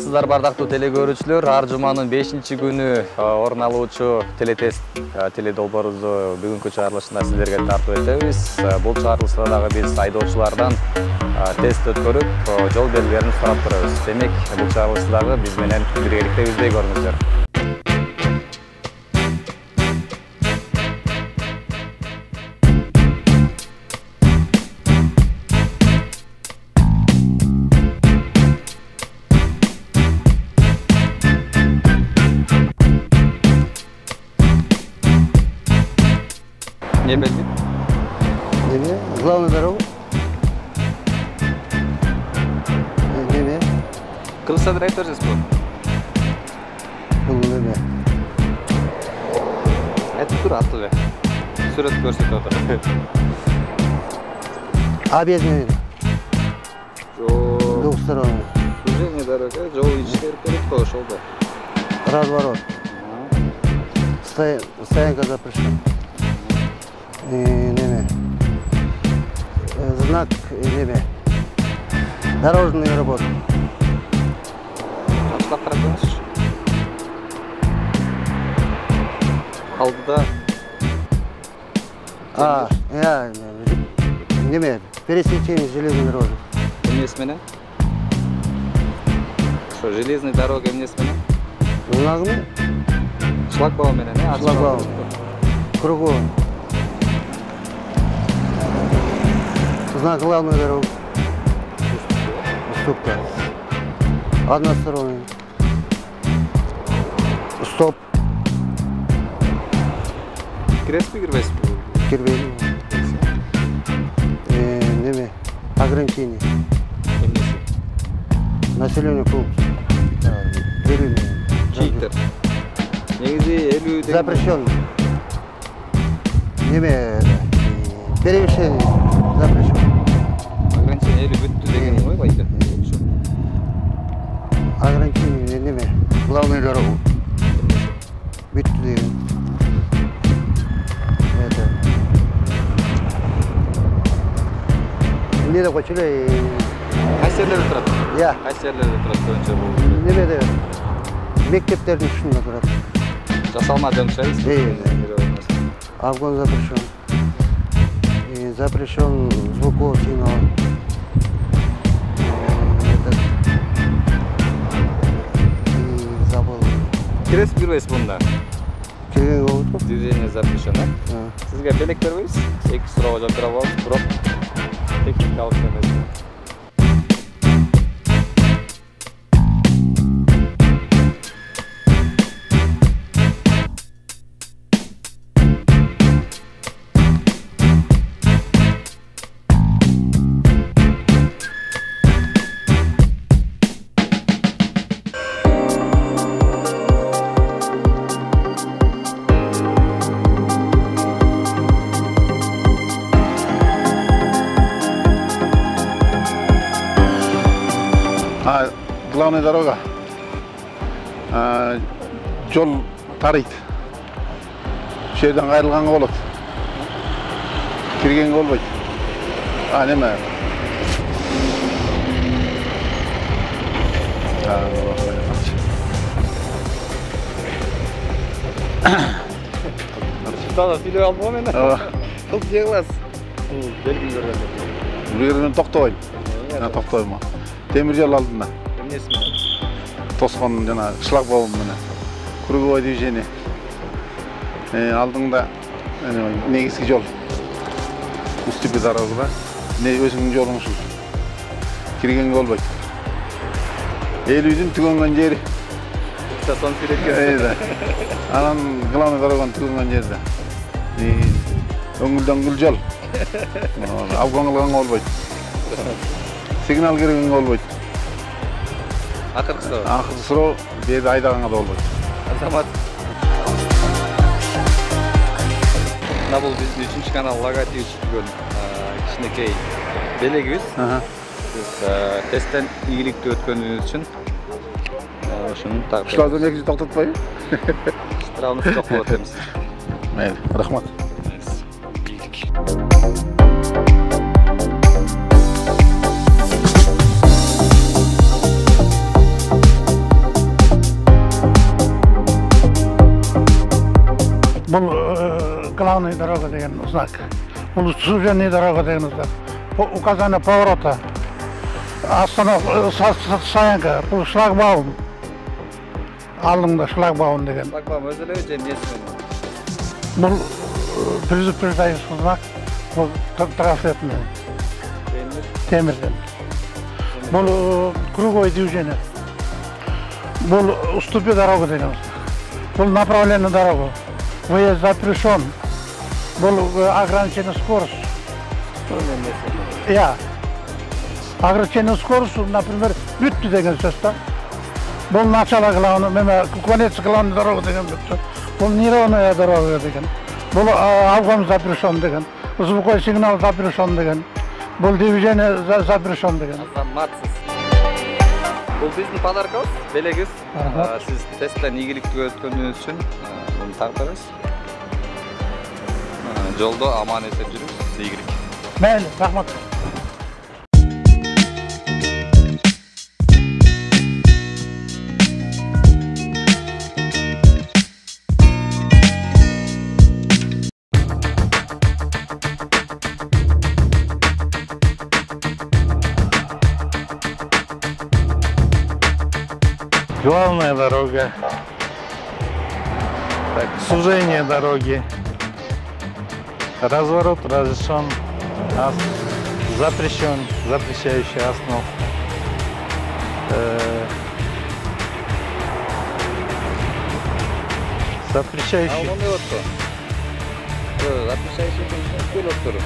Саламатсыздар бардактуу теле көрүүчүлөр. Ар жуманын 5-күнү орун алуучу телетест теледолбоорубузду бүгүнкү чыгарылышында сиздерге тартып этебиз. Бул чыгарылышта дагы биз айдоочулардан тест өткөрүп, жол белгилерин сурап турабыз. Демек, бул чыгарылышты дагы биз менен биргеликте издей көрүңүздөр. Не белги? Неме? Главная дорога. Неме? Кылса директор же спорт? Бұл неме? Айтып тур аты. Сүрөт көрсөтүп атат. Объездный. Двухсторонний. Сужение дорога, жол ичкери керек кой ошол да. Разворот. Стоянка запрещена. Неме? Знак неме? Дорожные работы. Ачлап карап көрүңүзчү. Алдыда. Неме? Пересечение железной дороги. Эмнеси менен? Ошо железный дорога эмнеси менен? Знагы? Шлагбаум менен, Шлагбаум. Кругом. Знак главной дороги. Уступка. Односторонний. Стоп. Киресизби, кирбейсизби? Кирбейм. Неме? Ограничение. Эмнеси? Население пункт. Чийтер. Негизи 50 деген. Запрещенный. Неме? Перевышение. Запрещен. Ограничение 50 бүттү деген ой байда. Ограничение неме? Главную дорогу. Бүттү деген. Это. Эмнеде койчу эле? Кайсы жерлерде турат? Я. Кайсы жерлерде турат көбүнчө бул? Немеде? Мектептердин ушунда турат. Жасалма жөнчөйсүз? Обгон запрещен. Запрещен звуковой сигнал. Забыл. Киресизби, кирбейсизби мында? Кирген болот. Движение запрещено. Сизге белек бербейбиз? Эки суроого жооп бере алабыз, бирок техникалык эмес. Главная дорога. Жол тарыйт. Ошол жерден кайрылганга болот. Киргенге болбойт. Неме? Тана сүйлөп алдым мен. Кылып же кыласыз? Белгилер берди. Бул жерден токтобойм. Токтойм. Темир жол алдында. Эмнеси менен? Тоскон жана шлагбаум менен. Круговое движение. Алдыңда негизги жол. Уступи дорога. Өзүңдүн жолуң ушул. Киргенге болбойт. 50-дүн түгөнгөн жери. Сон сүйлөткөн. Анан главный дороганы түгөнгөн жерде. Өңүлдөн жол. Обгон кылганга болбойт. Сигнал киргенге болбойт. Акыркы суроо берди айдаганга да болбойт. Азамат. Мына бул биздин 3 канал логотипи түзүлгөн кичинекей белегибиз. Сиз тесттен ийгиликтүү өткөнүңүз үчүн ошону тагып. Ушулардан экинчи токтотпойбу? Штрафны токтоп атабыз. Мейли, рахмат. главная дорога деген знак. Бұл суженная дорога деген знак. Указание поворота. Остановка, стоянка, бұл шлагбаум. Алдыңда шлагбаум деген. Шлагбаум өзі эле же эмнеси? Бұл предупреждающий знак. Бұл трафетный. Темірден. Бұл круговое движение. Бұл уступи дорогу деген. Бұл направленная дорога. Выезд запрещен. Бұл ограничение скорости. Я. Ограничение скорости, например, бүтті деген сөз та. Бұл начало главный, конец главной дорога деген бүтті. Бұл неровная дорога деген. Бұл обгон запрещен деген. Звуковой сигнал запрещен деген. Бұл движение запрещен деген. Азаматсыз. Бұл биздин подаркабыз, белегиз. Сиз тесттен ийгиликтүү өткөнүңүз үчүн муну тартабыз. Жолдо аман эсен жүрүңүз, ийгилик. Мейлі, рахмат. Главная дорога, так, сужение дороги, разворот разрешен, запрещен, запрещающий остановку. Запрещающий. А он и вот то. Запрещающий пилоттуру.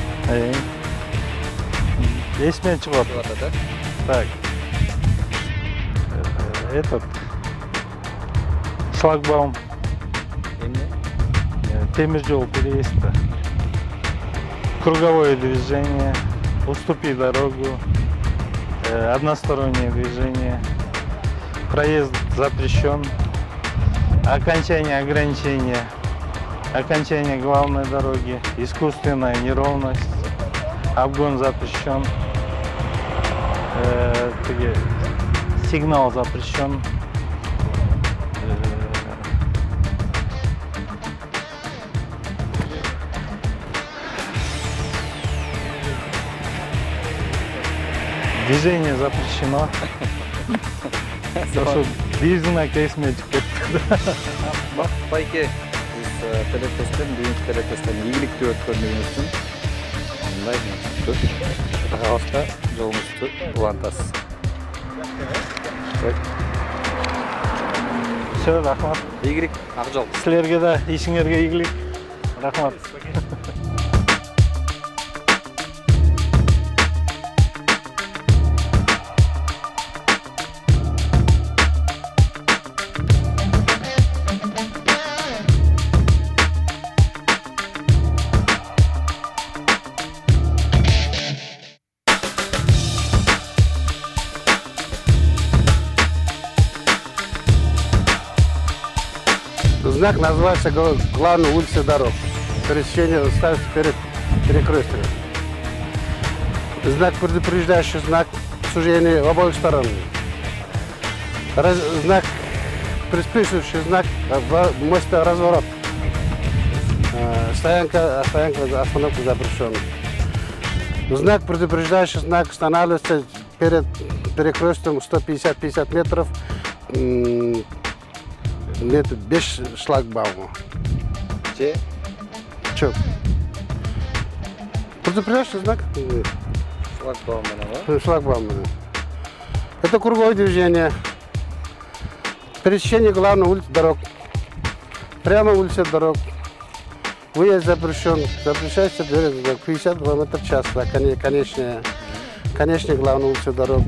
Есмен чыгат. Так. Этот шлагбаум. Темиржол переезда. Круговое движение. Уступи дорогу. Одностороннее движение. Проезд запрещен. Окончание ограничения. Окончание главной дороги. Искусственная неровность. Обгон запрещен. Сигнал запрещен. Движение запрещено. Бизнес кейсмен Байке, сиз телетесттен, бүгүнкү телетесттен ийгиликтүү өткөнүңүз үчүн мындай кагазга жолуңузду улантасыз. Все, рахмат. Ийгилик, ак жол. Силерге да, ишиңерге ийгилик. Рахмат. Знак называется главная улица дорог. Пересечение ставится перед перекрестием. Знак предупреждающий, знак сужения в обоих сторонах. Знак предписывающий, знак мостовой разворот. Стоянка, остановка запрещена. Знак предупреждающий, знак останавливается перед перекрестием 150-50 метров. Метр без шлагбаума. Че? Че? Предупреждающий знак? Шлагбаум, да? Шлагбаум. Это круговое движение. Пересечение главной улицы дорог. Прямо улица дорог. Выезд запрещен. Запрещается 50 км в час. Конечная главная улица дорог.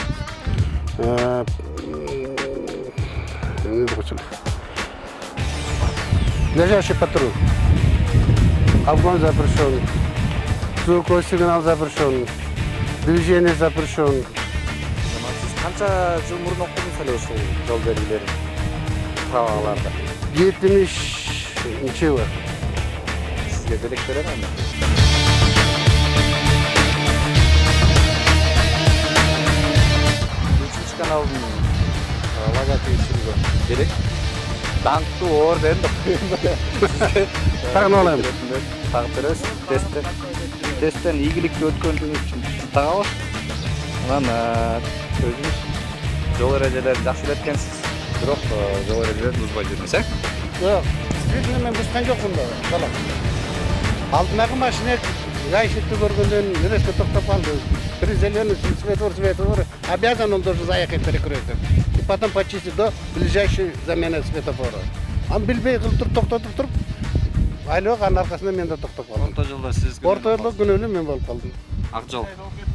Лежащий патруль. Обгон запрещен. Звуковой сигнал запрещен. Движение запрещен. Сиз канча жыл мурун окудуңуз эле ушул жол белгилерин? Праваларда. 70 жылы. Сизге белек берем анда. 3 каналдын логотипи чыгып керек. Даңқты орды енді. Тағын алайым. Тағып бересіз. Тесттен игілікті өткендігіңіз үшін тағауыз. Онан өзіңіз жол ережелерін жақсы үйреткенсіз. Бирок жол ережелерін бұзбай жүрміз, Жоқ, спидмен мен бұзған жоқпын да, балам. Алдынағы машина гаишникті көргенден резко тоқтап қалды. При зеленый светофор, обязан он должен заехать перекресток. И потом почистить до ближайшей замены светофора. Он билбей қылып тоқтатып, айлық ан арқасында мен де тоқтап қалдым. Орта жолда сіз Орта жолда күнөлі мен болып қалдым. Ақжол.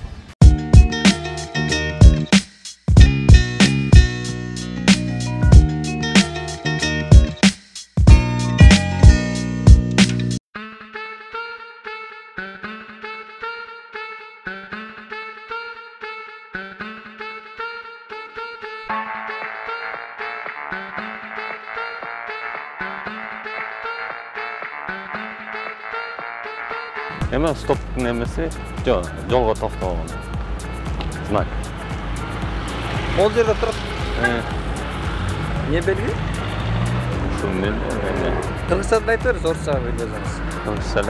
Hemen stop nemesi, жолға тоқталған. Знак. Ол жерде тұрып, не белгі? Шunu belli. Қырғызша айтып беріңіз, орысша білесіңіз. Kılıçsala.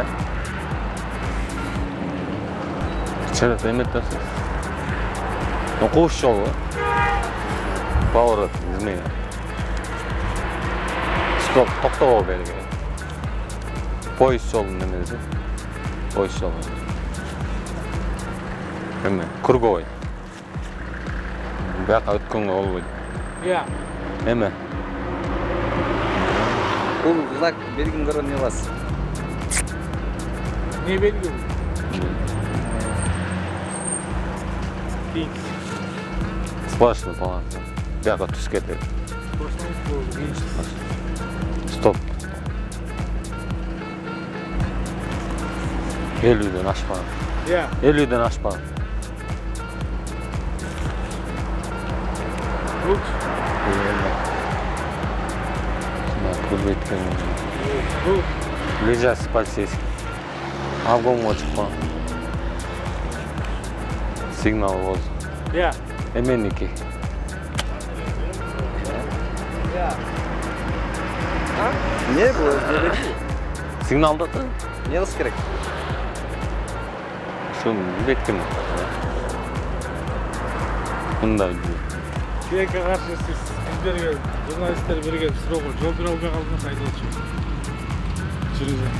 İçeride emettesiz. Koğuş yolu. Pоворот измене. Stop, to'xtab belgi. Poyezd yo'lini nemasi? Poyezd yo'li. Nima? Kurgoy. Bu yoqqa o'tganga bo'lmaydi. Иә. Nima? Бұл знак белгін көрген не бас? Не белгі? Сплошной план. Bu yoqqa tus ketadi. Stop. 50'den aşmağı. Иә. 50'den aşmağı. Луч. Ближайший полицейский. Обгонға шықпа. Сигнал воз. Иә. Еменники. Не бұл өзгеледі? Сигналда да? Не қылыс керек? Шunu беткім. Бұнда білді. Күйекке қарсы сіздерге журналистер берген сұрауға жол бере алмай қалдыңыз айдаушы. Жүргіземін.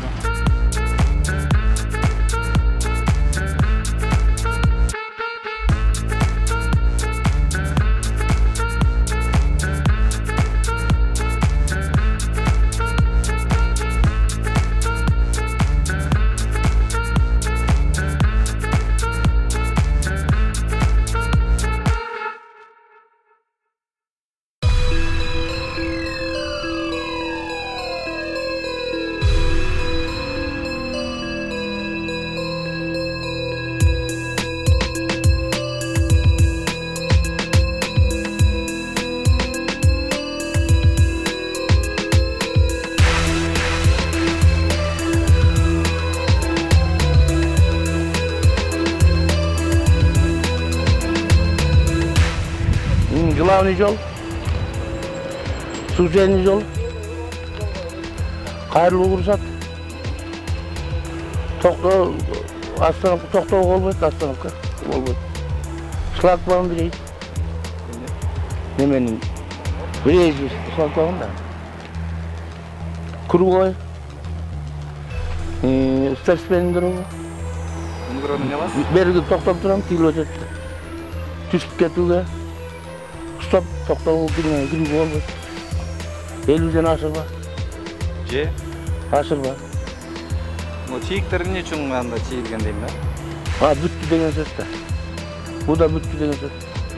Главный жол, случайный жол, қайырлы құрсат, тоқтау болмайды, остановка болмайды. Шлагбаум берейді. Неменің берейді шлагбаумда. Кругой, старшпенің дұрығы. Бұны көрген не бас? Бергі тоқтап тұрам, тегіл өтеді. Түсіп кетуге. Stop, to'xtov bilmay, gurung bo'ldi. 50 ашырба. Же? Ашырба. Чийиктер эмне үчүн анда чийилген дейм да? Бүттү деген сөз да. Бу да бүттү деген сөз.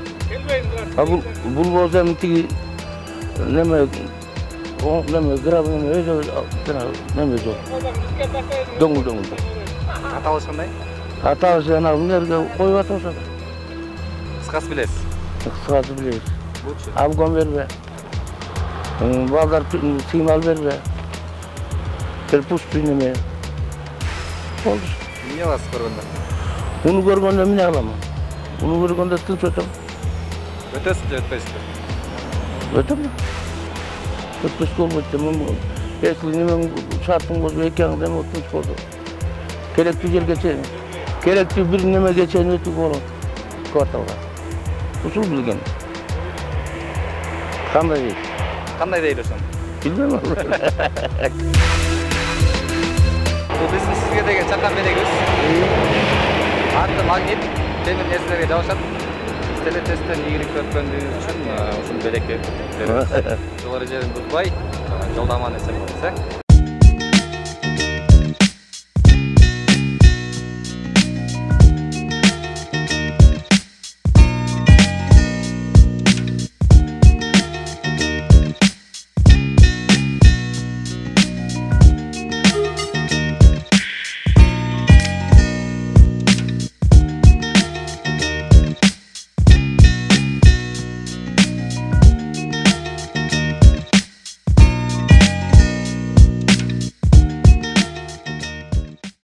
Бул болсо эми тиги неме граб неме жок. Доңул. Аталыш кандай? Аталыш ана эмнеге коюп атышат. Кыскасы билесиз? Кыскасы билебиз. Лучше. Обгон бербе. Балдар сигнал бербе. Терпуштуй неме. Болду. Эмне кыласыз көргөндө? Уну көргөндө эмне кыламын? Уну көргөндө тынч өтөм. Өтөсүз же өтпөйсүзбү? Өтөм. Ötmüş olmadı demem. Ekliğinin şartın bozma ekranından ötmüş oldu. Gerekli yer geçen, gerekli bir neme geçen ötük olur. Kvartalga. Usul bilgen. Kanday değil. Кандай дейт ошону? Bilmem. Бул биздин сизге деген чакан белегибиз. Арты магнит темир нерселерге жабышат. Телетесттен ийгиликти өткөндүгүңүз үчүн ушул белекке беребиз. Жогору жерин бузбай, жолдаманы эсептесек.